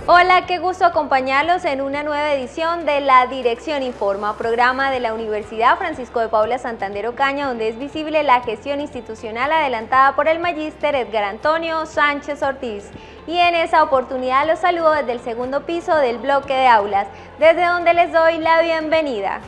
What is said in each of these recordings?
Hola, qué gusto acompañarlos en una nueva edición de La Dirección Informa, programa de la Universidad Francisco de Paula Santander Ocaña, donde es visible la gestión institucional adelantada por el magíster Edgar Antonio Sánchez Ortiz. Y en esa oportunidad los saludo desde el segundo piso del bloque de aulas, desde donde les doy la bienvenida.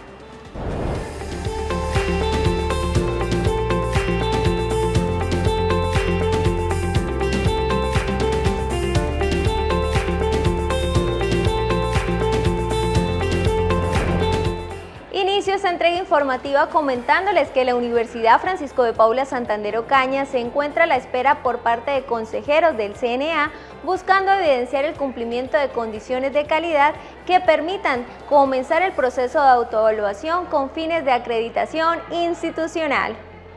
Inicio esta entrega informativa comentándoles que la Universidad Francisco de Paula Santander Ocaña se encuentra a la espera por parte de consejeros del CNA buscando evidenciar el cumplimiento de condiciones de calidad que permitan comenzar el proceso de autoevaluación con fines de acreditación institucional.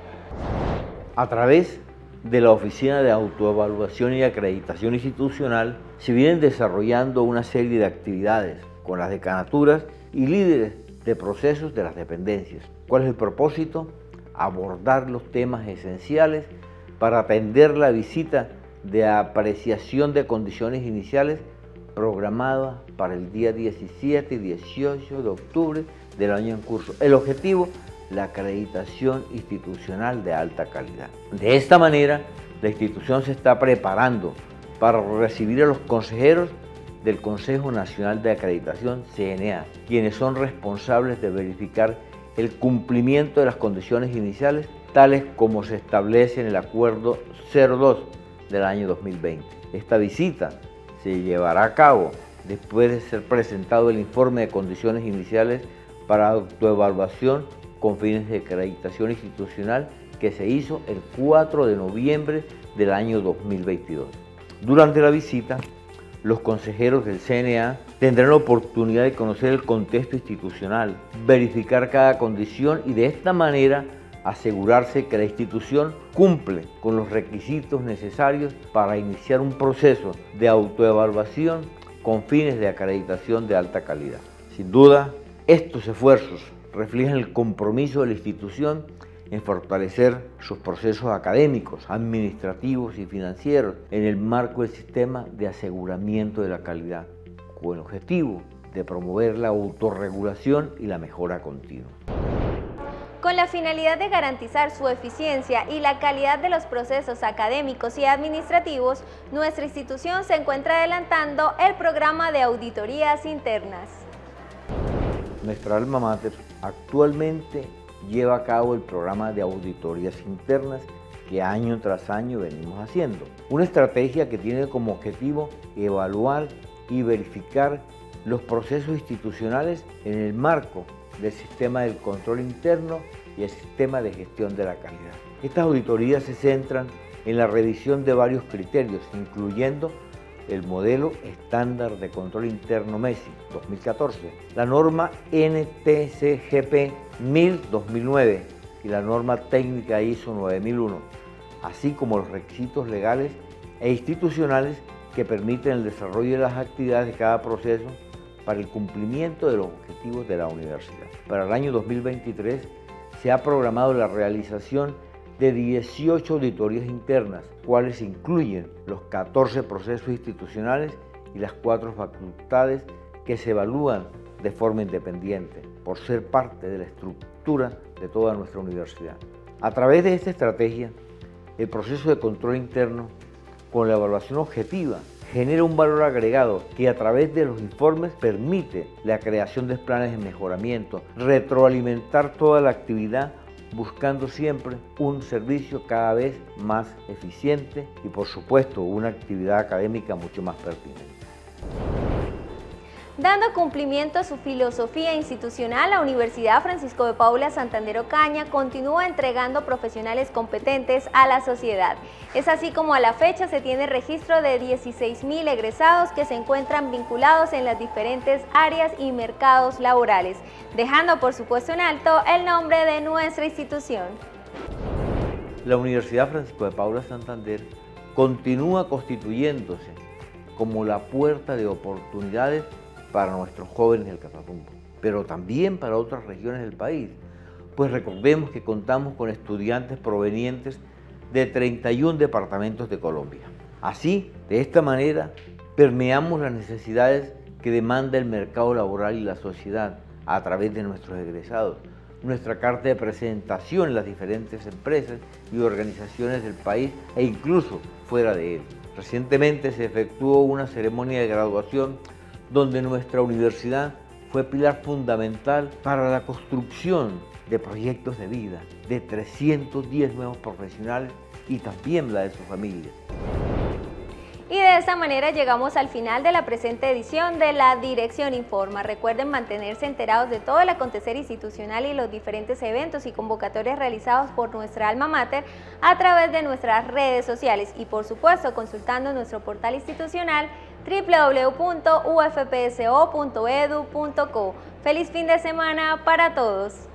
A través de la Oficina de Autoevaluación y Acreditación Institucional se vienen desarrollando una serie de actividades con las decanaturas y líderes de procesos de las dependencias. ¿Cuál es el propósito? Abordar los temas esenciales para atender la visita de apreciación de condiciones iniciales programada para el día 17 y 18 de octubre del año en curso. El objetivo, la acreditación institucional de alta calidad. De esta manera, la institución se está preparando para recibir a los consejeros del Consejo Nacional de Acreditación, CNA, quienes son responsables de verificar el cumplimiento de las condiciones iniciales, tales como se establece en el Acuerdo 02 del año 2020. Esta visita se llevará a cabo después de ser presentado el informe de condiciones iniciales para autoevaluación con fines de acreditación institucional que se hizo el 4 de noviembre del año 2022. Durante la visita, los consejeros del CNA tendrán la oportunidad de conocer el contexto institucional, verificar cada condición y de esta manera asegurarse que la institución cumple con los requisitos necesarios para iniciar un proceso de autoevaluación con fines de acreditación de alta calidad. Sin duda, estos esfuerzos reflejan el compromiso de la institución en fortalecer sus procesos académicos, administrativos y financieros en el marco del sistema de aseguramiento de la calidad, con el objetivo de promover la autorregulación y la mejora continua. Con la finalidad de garantizar su eficiencia y la calidad de los procesos académicos y administrativos, nuestra institución se encuentra adelantando el programa de auditorías internas. Nuestra alma mater actualmente lleva a cabo el programa de auditorías internas que año tras año venimos haciendo. Una estrategia que tiene como objetivo evaluar y verificar los procesos institucionales en el marco del sistema del control interno y el sistema de gestión de la calidad. Estas auditorías se centran en la revisión de varios criterios, incluyendo el modelo estándar de control interno MESI 2014, la norma NTCGP 1000-2009 y la norma técnica ISO 9001, así como los requisitos legales e institucionales que permiten el desarrollo de las actividades de cada proceso para el cumplimiento de los objetivos de la universidad. Para el año 2023 se ha programado la realización de 18 auditorías internas, cuales incluyen los 14 procesos institucionales y las 4 facultades que se evalúan de forma independiente, por ser parte de la estructura de toda nuestra universidad. A través de esta estrategia, el proceso de control interno, con la evaluación objetiva, genera un valor agregado que a través de los informes permite la creación de planes de mejoramiento, retroalimentar toda la actividad, buscando siempre un servicio cada vez más eficiente y, por supuesto, una actividad académica mucho más pertinente. Dando cumplimiento a su filosofía institucional, la Universidad Francisco de Paula Santander Ocaña continúa entregando profesionales competentes a la sociedad. Es así como a la fecha se tiene registro de 16.000 egresados que se encuentran vinculados en las diferentes áreas y mercados laborales, dejando por supuesto en alto el nombre de nuestra institución. La Universidad Francisco de Paula Santander continúa constituyéndose como la puerta de oportunidades para nuestros jóvenes del Catatumbo, pero también para otras regiones del país, pues recordemos que contamos con estudiantes provenientes de 31 departamentos de Colombia. Así, de esta manera, permeamos las necesidades que demanda el mercado laboral y la sociedad a través de nuestros egresados. Nuestra carta de presentación en las diferentes empresas y organizaciones del país e incluso fuera de él. Recientemente se efectuó una ceremonia de graduación donde nuestra universidad fue pilar fundamental para la construcción de proyectos de vida de 310 nuevos profesionales y también la de sus familias. Y de esta manera llegamos al final de la presente edición de La Dirección Informa. Recuerden mantenerse enterados de todo el acontecer institucional y los diferentes eventos y convocatorias realizados por nuestra alma mater a través de nuestras redes sociales y por supuesto consultando nuestro portal institucional www.ufpso.edu.co. ¡Feliz fin de semana para todos!